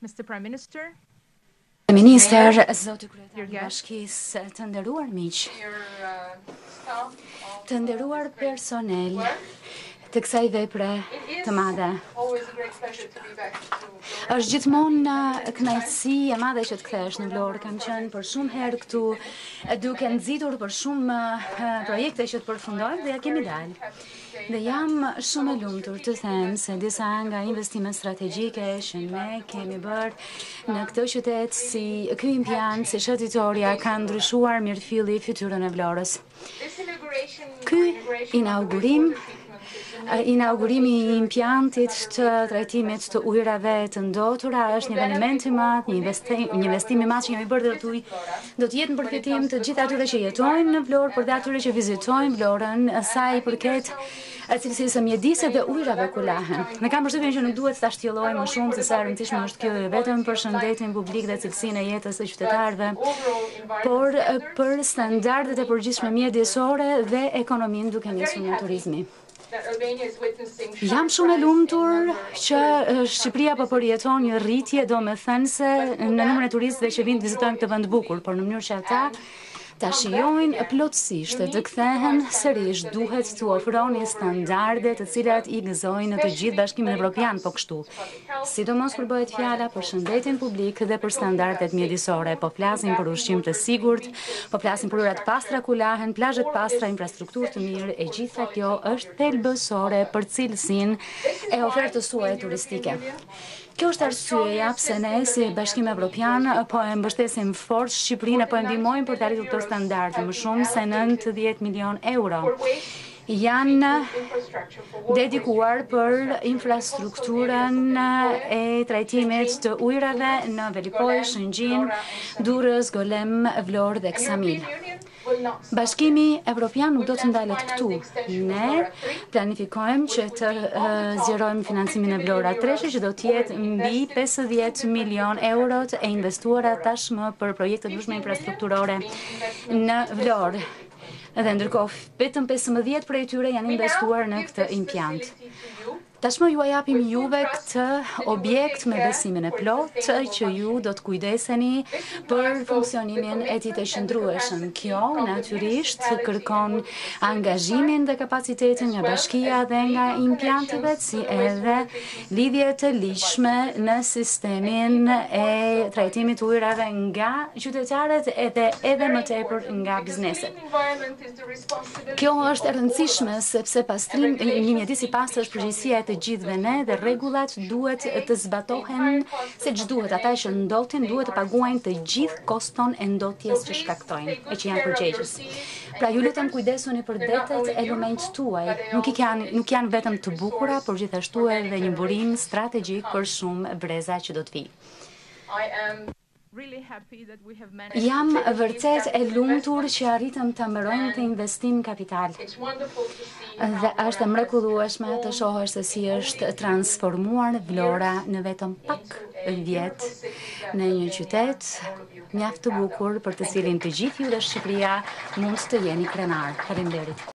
Mr. Prime Minister. Minister, Zoti Kryetar i Bashkisë, të nderuar miq, të nderuar personel të kësaj vepre të madhe. Është gjithmonë kënaqësi e madhe që të kthehesh në Vlorë. Kam qenë për shumë herë këtu, duke nxitur për shumë projekte që të përfundojnë dhe ja kemi dalë. Dhe jam shumë e lumtur të them se disa nga investimet strategjike që ne kemi bërë në këtë qytet, si ky impiant, si shëtitoria, ka ndryshuar mirëfilli fytyrën e Vlorës. Ky inaugurimi i impiantit të trajtimit të ujrave të ndotura është një eveniment i madh, një investim i madh që kemi bërë dhe do të jetë në përfitim të gjithë atyre që jetojnë në Vlorë, por dhe atyre që vizitojnë Vlorën, sa i përket cilësisë së mjedisit dhe ujrave ku lahen. Ne kam përshtypjen që nuk duhet ta shtjelloj më shumë se sa e rëndësishme është kjo vetëm për shëndetin publik dhe cilësinë e jetës së qytetarëve, por për standardet e përgjithshme mjedisore dhe ekonominë duke nisur nga turizmi. Jam shumë e lumtur që Shqipëria po përjeton një rritje domethënëse në numrin e turistëve që vinë të vizitojnë këtë vend bukur, por në mënyrë që ata ta shijojnë plotësisht të kthehen sërish, duhet të ofroni standarde të cilat i gëzojnë në të gjithë Bashkimin Evropian, po kështu. Sidomos kur bëhet fjala për shëndetin publik dhe për standardet mjedisore, po flasim për ushqim të sigurt, po flasim për ujëra të pastra ku lahen, plazhe të pastra, infrastrukturë të mirë, e gjitha kjo është thelbësore për cilësinë e ofertës suaj turistike. Kjo është arsyeja pse ne si Bashkim Evropian po e mbështesim fort Shqipërinë, po e ndihmojmë për të arritur këto standarde. Më shumë se 90 milion euro janë dedikuar për infrastrukturën e trajtimit të ujrave në Velipoj, Shëngjin, Durrës, Golem, Vlorë dhe Ksamil. Bashkimi Evropian nuk do të ndalet këtu. Ne planifikojmë që të zgjerojmë financimin e Vlora Treshi, që do të jetë mbi 50 milion euro e investuara tashmë për projekte të ndryshme infrastrukturore në Vlorë. Dhe ndërkohë, vetëm 15 prej tyre janë investuar në këtë impiant. Tashmë ju a japim juve këtë objekt me besimin e plotë që ju do të kujdeseni për funksionimin e tij të qëndrueshëm. Kjo natyrisht kërkon angazhimin dhe kapacitetin nga bashkia dhe nga impiantive, si edhe lidhje të ligjshme në sistemin e trajtimit të ujrave nga qytetarët edhe më tepër nga bizneset. Kjo është e rëndësishme sepse një mjedis i pastër është përgjegjësia e të gjithëve ne dhe rregullat duhet të zbatohen siç duhet. Ata që ndotin duhet të paguajnë të gjithë koston e ndotjes që shkaktojnë e që janë përgjegjës. Pra ju lutem kujdesuni për detet e lumenjt tuaj. Nuk janë vetëm të bukura, por gjithashtu edhe një burim strategjik për shumë breza që do të vijë. Jam vërtet e lumtur që arritëm të mbrojmë të investim kapital. Dhe është e mrekullueshme të shohësh se si është transformuar Vlora në vetëm pak vjet në një qytet mjaft të bukur për të cilin të gjithë ju dhe Shqipëria mund të jeni krenar. Faleminderit.